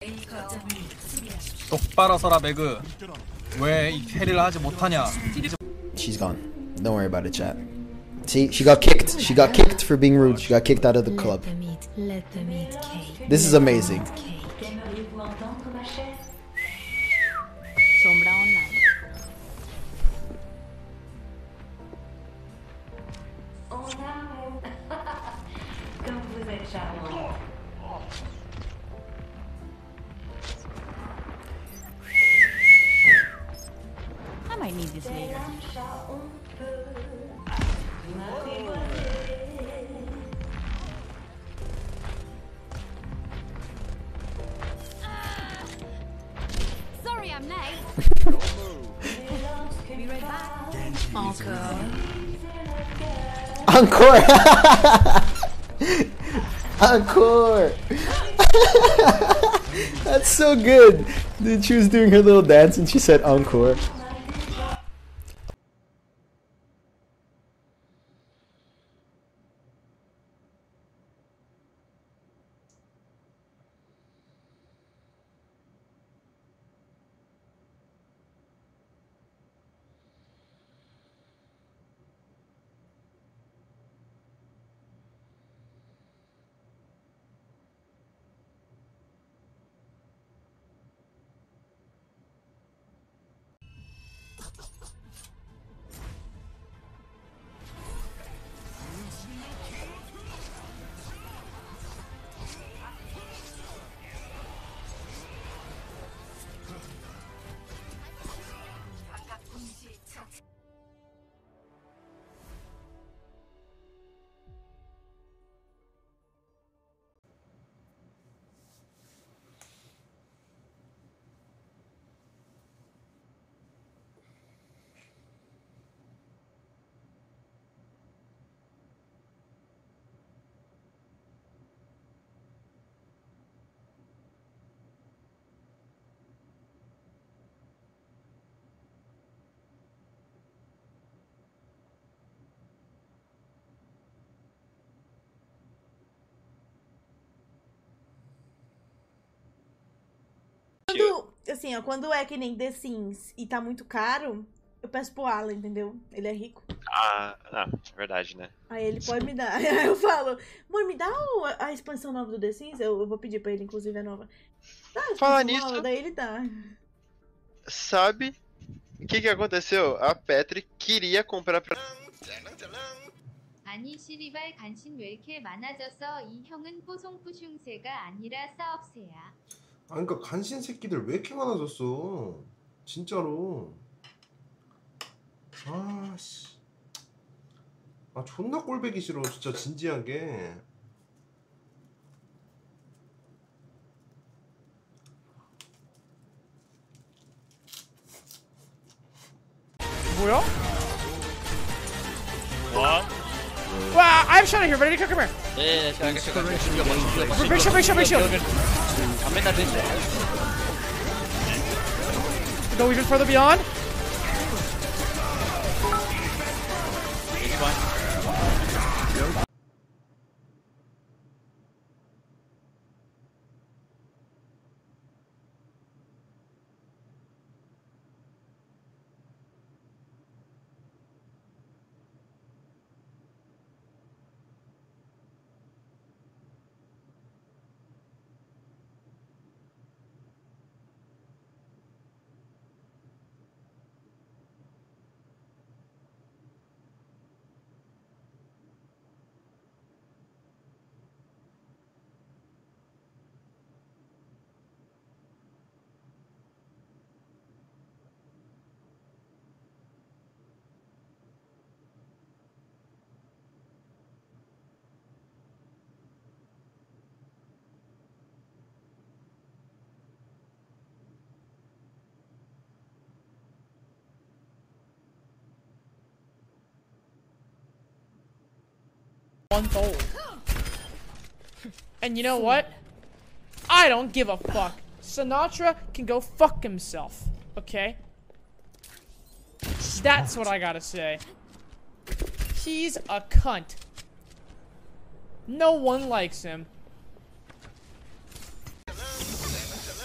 똑바로 서라 매그. 왜 이 캐리를 하지 못하냐? She's gone. Don't worry about it, chat. See, she got kicked. She got kicked for being rude. She got kicked out of the club. This is amazing. Sombra online. I might need this later. Sorry, I'm late. Be right back. Encore! Encore! That's so good! Dude, she was doing her little dance and she said encore. Quando, assim, ó, quando é que nem The Sims e tá muito caro, eu peço pro Alan, entendeu? Ele é rico. Ah, não, verdade, né? Aí ele pode me dar. Aí eu falo, mãe, me dá a expansão nova do The Sims? Eu vou pedir pra ele, inclusive, a nova. Dá a expansão Falar nova, nisso, daí ele dá. sabe o que aconteceu? A Petri queria comprar pra... 아니 시리발 간신 왜 이렇게 많아졌어? 이 형은 뽀송푸슝새가 아니라 싸업새야. 아 그러니까 간신 새끼들 왜 이렇게 많아졌어 진짜로. 아씨 아 존나 꼴배기 싫어 진짜 진지하게. 뭐야? 와? 와, I'm shot here. Ready to come here. 네, 제가 죽여봐. Big shield, big shield. 안 맨날 됐어. Go even further beyond. Month-old. And you know what? I don't give a fuck. Sinatra can go fuck himself. Okay? That's what I gotta say. He's a cunt. No one likes him.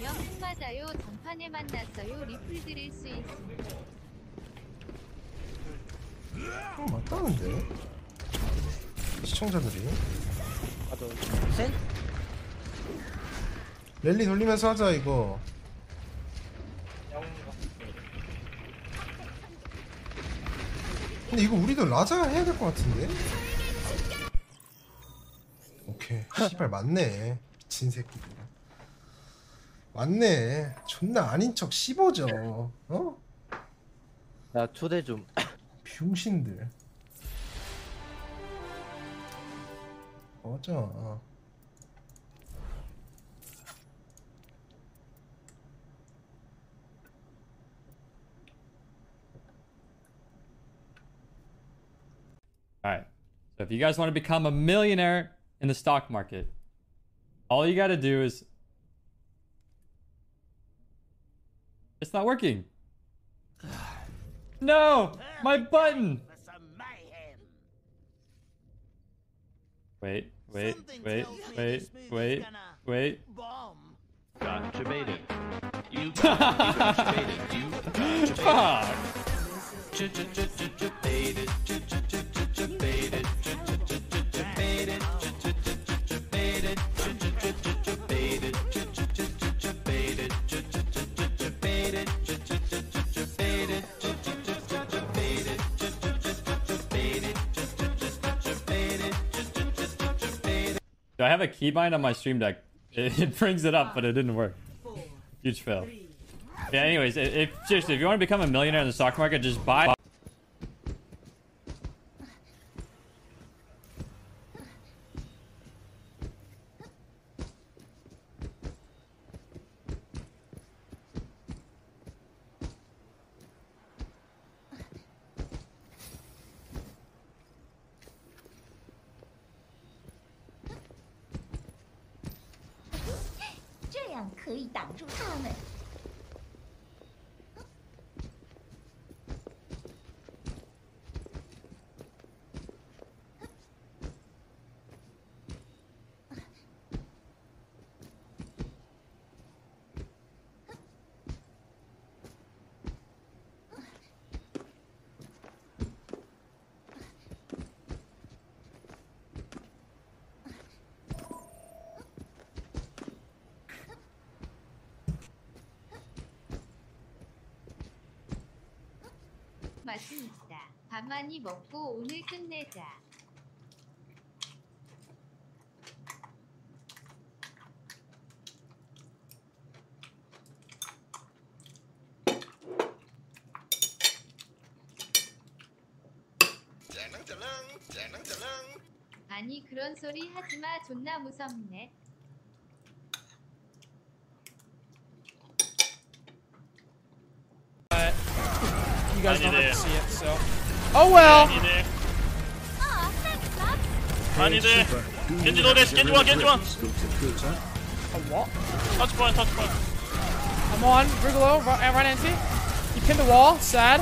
보면 흑 맞아요. 전판에 만났어요. 리플 드릴 수 있습니다. 맞다는데 시청자들이. 아저 센? 랠리 돌리면서 하자 이거. 근데 이거 우리도 라자가 해야 될 것 같은데? 오케이. 씨발 맞네. 미친 새끼들. 맞네. 존나 아닌 척 씹어져. 어? 나 초대 좀. 병신들. 맞아. Alright, so if you guys want to become a millionaire in the stock market, all you got to do is... It's not working. No! My button! Wait. Gotcha baited. You Fuck! I have a keybind on my stream deck. It brings it up, but it didn't work. Huge fail. Yeah, anyways, seriously, if you want to become a millionaire in the stock market, just buy... 맞습니다. 밥 많이 먹고 오늘 끝내자. 아니 그런 소리 하지마. 존나 무섭네. You guys don't have to see it, so. Oh well! 아니네. 겐지 노데스. 겐지 원. A what? 터치 포인트. I'm on. Brigalow, run anti. You pinned the wall. Sad.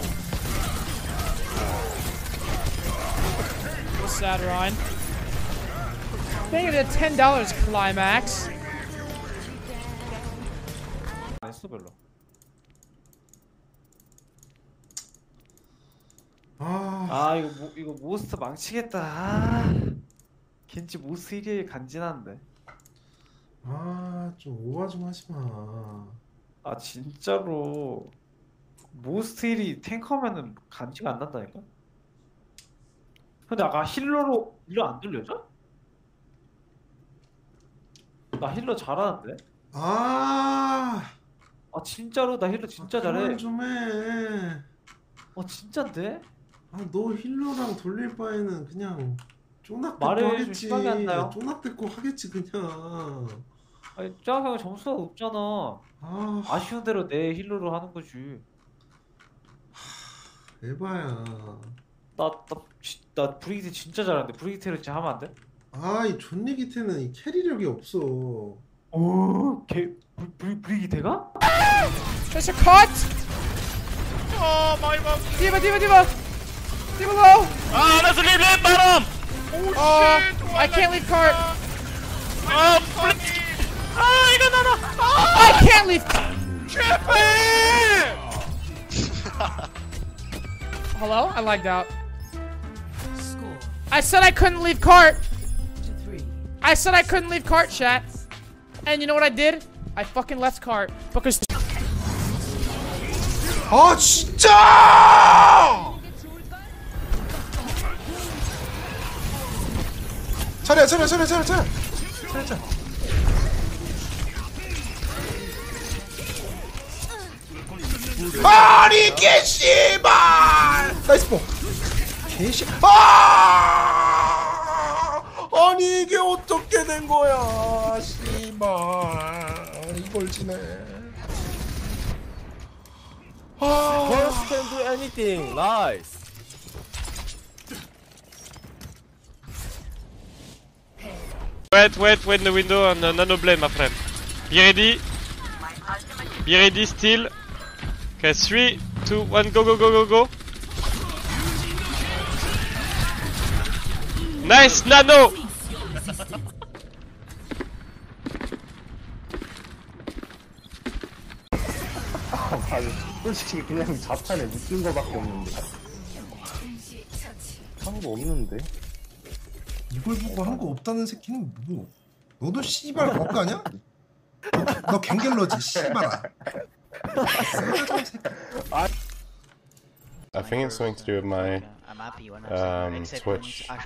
What's sad, Ryan? Thank you to $10 climax. 했어 별로. 이거 모스트 망치겠다. 겐지 모스 1위에 간지난데. 좀 오바 좀 하지마. 진짜로 모스트 1위 탱커면은 간지가 안 난다니까. 근데 아까 힐러로 힐러 안 들려져? 나 힐러 잘하는데. 진짜로 나 힐러 진짜 잘해. 그만 좀 해. 진짠데? 너 힐러랑 돌릴 바에는 그냥 쪼낙 말을 데리고 좀 하겠지. 심하게 안 나요? 쪼낙 데리고 하겠지 그냥. 짱형 점수가 높잖아. 아쉬운 대로 내 힐러로 하는 거지. 에바야. 나 브리기테 진짜 잘하는데 브리기테를 진짜 하면 안 돼? 이 존리기테는 이 캐리력이 없어. 브리기테가? Just a cut! 마이 맘. Diva low! let's leave bottom! I can't leave cart! please! 이거 나나! I can't leave. Hello? I lagged out. I said I couldn't leave cart. I said I couldn't leave cart, chat. And you know what I did? I fucking left cart because. 아 진짜! 차려. 아니 개씨발! 나이스 뽕. 개씨. 아니 이게 어떻게 된 거야? 씨발 이걸 지네. First can do anything. Nice. Wait in the window and nano blade, my friend. Be ready. Be ready still. Okay, 3, 2, 1, go. Nice, nano! 솔직히 그냥 자판에 묶인 거밖에 없는데. 한 거 없는데. 이걸 보고 한 거 없다는 새끼는 뭐? 너도 씨발 거까냐? 너 갱겔러지 씨발아. I think it's something to do with my Twitch.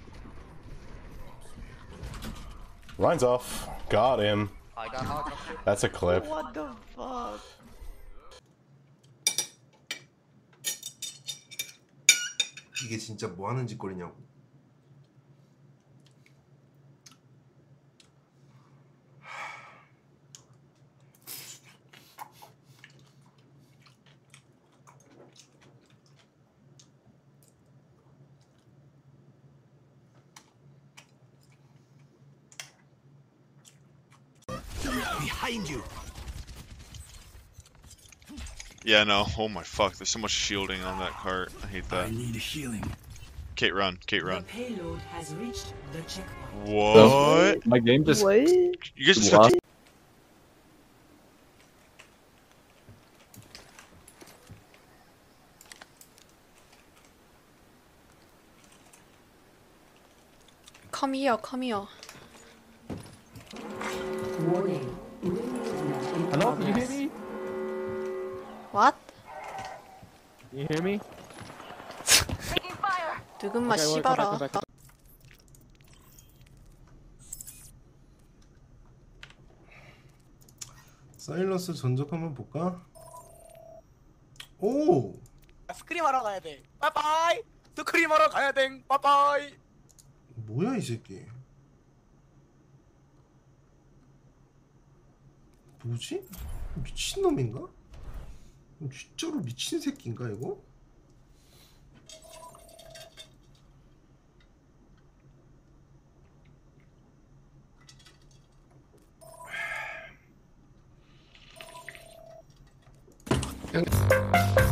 Line's off. Got him. That's a clip. What the fuck? 이게 진짜 뭐 하는 짓거리냐고. Behind you. Yeah, no. Oh my fuck. There's so much shielding on that cart. I hate that. I need healing. Kate, run. Kate, run. The payload has reached the checkpoint. What? My game just. You guys just took. Come here, come here. Hello, can you hear me? What? Can you hear me? 누군마 Okay, well, 씨발아. come back. 사일러스 전적 한번 볼까? 오! 스크림 하러 가야 돼. 빠빠이. 스크림 하러 가야 돼. 빠빠이. 뭐야 이 새끼? 뭐지? 미친놈인가? 진짜로 미친 새끼인가 이거? Okay.